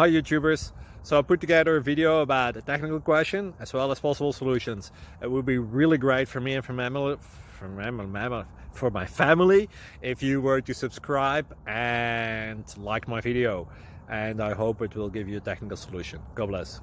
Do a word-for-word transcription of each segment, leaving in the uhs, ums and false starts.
Hi YouTubers! So I put together a video about a technical question as well as possible solutions. It would be really great for me and for, mammal, for, mammal, for my family if you were to subscribe and like my video. And I hope it will give you a technical solution. God bless.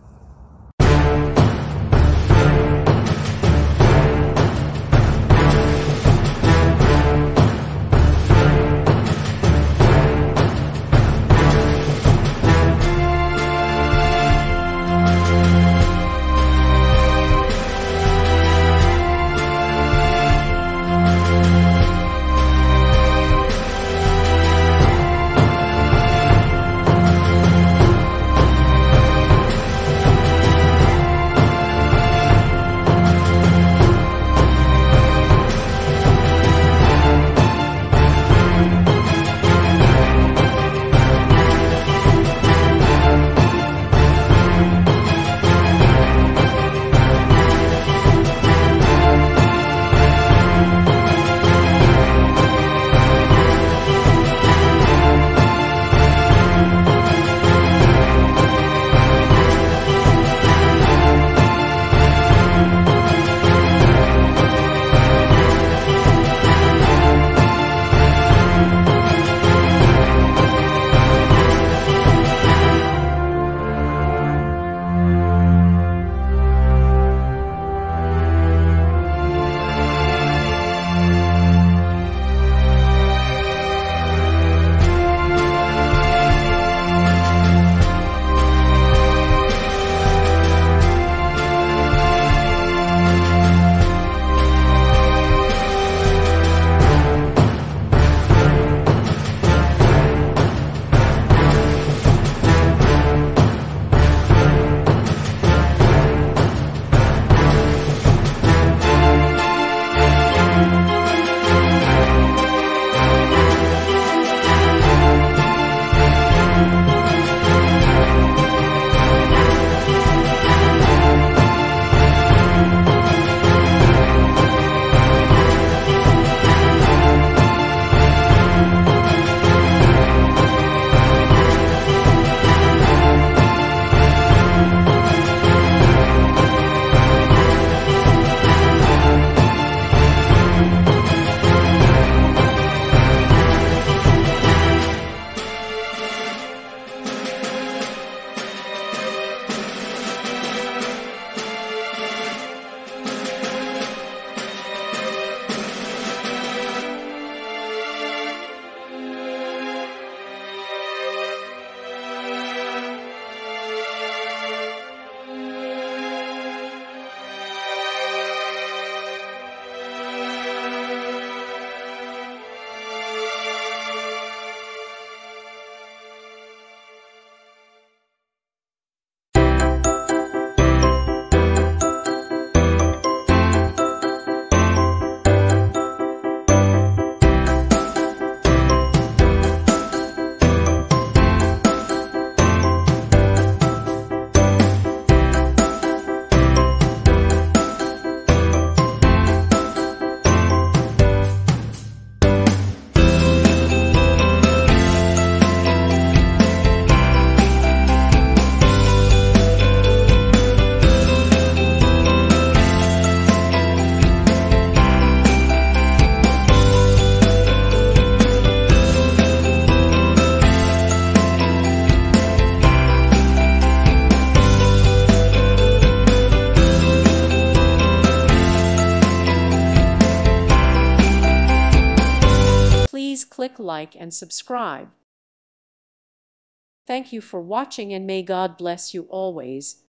Please click like and subscribe. Thank you for watching and may God bless you always.